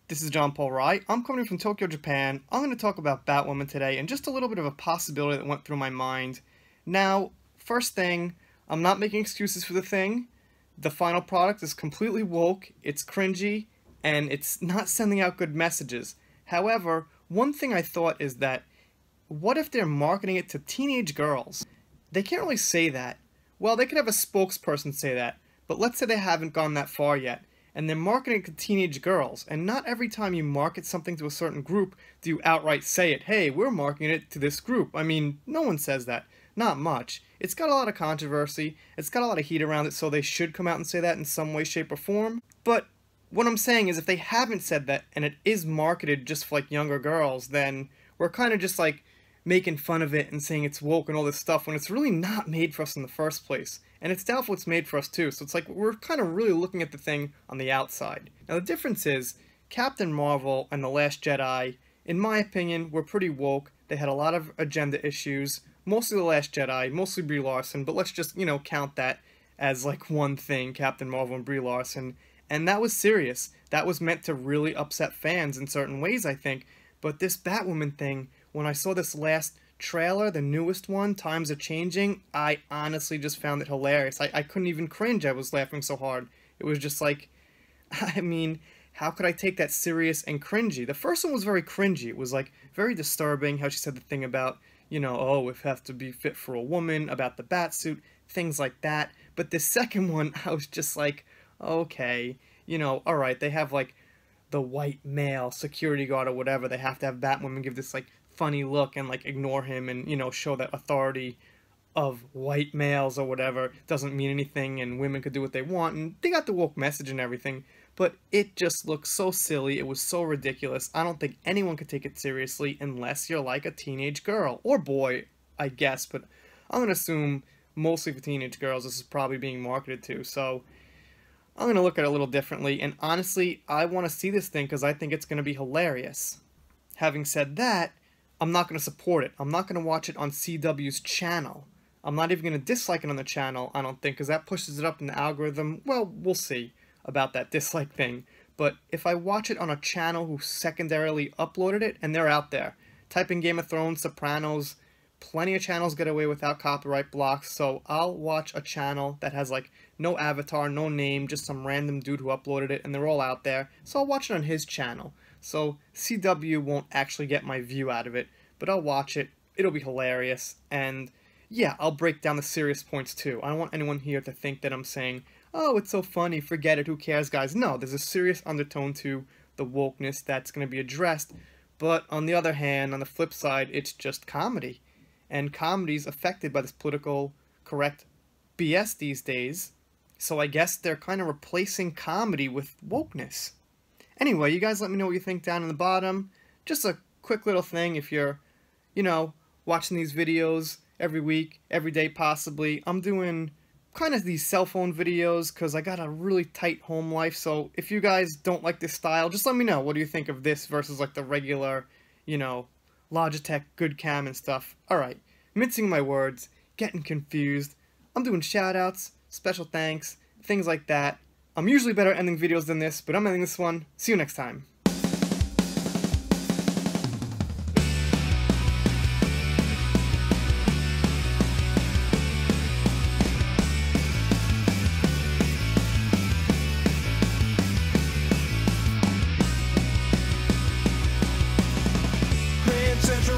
This is John Paul Wright. I'm coming from Tokyo, Japan. I'm going to talk about Batwoman today and just a little bit of a possibility that went through my mind. Now, first thing, I'm not making excuses for the thing. The final product is completely woke, it's cringy, and it's not sending out good messages. However, one thing I thought is that, what if they're marketing it to teenage girls? They can't really say that. Well, they could have a spokesperson say that, but let's say they haven't gone that far yet. And they're marketing it to teenage girls, and not every time you market something to a certain group do you outright say it, hey, we're marketing it to this group. I mean, no one says that. Not much. It's got a lot of controversy, it's got a lot of heat around it, so they should come out and say that in some way, shape, or form. But what I'm saying is if they haven't said that, and it is marketed just for like younger girls, then we're kind of just like making fun of it and saying it's woke and all this stuff when it's really not made for us in the first place. And it's doubtful it's made for us too, so it's like we're kind of really looking at the thing on the outside. Now the difference is, Captain Marvel and The Last Jedi, in my opinion, were pretty woke. They had a lot of agenda issues, mostly The Last Jedi, mostly Brie Larson, but let's just, count that as like one thing, Captain Marvel and Brie Larson. And that was serious. That was meant to really upset fans in certain ways, I think. But this Batwoman thing, when I saw this last trailer, the newest one, Times Are Changing, I honestly just found it hilarious. I couldn't even cringe, I was laughing so hard. It was just like, I mean, how could I take that serious and cringy? The first one was very cringy. It was like very disturbing how she said the thing about, oh, if have to be fit for a woman, about the bat suit, things like that. But the second one, I was just like, okay, alright, they have like the white male security guard or whatever, they have to have Batwoman give this like funny look and like ignore him and show that authority of white males or whatever doesn't mean anything and women could do what they want, and they got the woke message and everything, but it just looked so silly. It was so ridiculous. I don't think anyone could take it seriously unless you're like a teenage girl or boy, I guess, but I'm gonna assume mostly for teenage girls this is probably being marketed to, so I'm gonna look at it a little differently. And honestly, I want to see this thing because I think it's gonna be hilarious. Having said that, I'm not going to support it. I'm not going to watch it on CW's channel. I'm not even going to dislike it on the channel, I don't think, because that pushes it up in the algorithm. Well, we'll see about that dislike thing. But if I watch it on a channel who secondarily uploaded it, and they're out there, type in Game of Thrones, Sopranos, plenty of channels get away without copyright blocks, so I'll watch a channel that has like no avatar, no name, just some random dude who uploaded it, and they're all out there, so I'll watch it on his channel. So CW won't actually get my view out of it, but I'll watch it, it'll be hilarious, and yeah, I'll break down the serious points too. I don't want anyone here to think that I'm saying, oh, it's so funny, forget it, who cares, guys. No, there's a serious undertone to the wokeness that's going to be addressed, but on the other hand, on the flip side, it's just comedy. And comedy's affected by this political correct BS these days, so I guess they're kind of replacing comedy with wokeness. Anyway, you guys let me know what you think down in the bottom. Just a quick little thing if you're, watching these videos every week, every day possibly. I'm doing kind of these cell phone videos because I got a really tight home life, so if you guys don't like this style, just let me know. What do you think of this versus like the regular, Logitech good cam and stuff? Alright, mincing my words, getting confused. I'm doing shoutouts, special thanks, things like that. I'm usually better at ending videos than this, but I'm ending this one. See you next time. Central